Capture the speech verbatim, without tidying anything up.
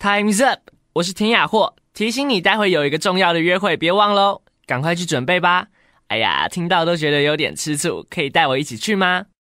Time's up， 我是田雅霍，提醒你待会有一个重要的约会，别忘喽，赶快去准备吧。哎呀，听到都觉得有点吃醋，可以带我一起去吗？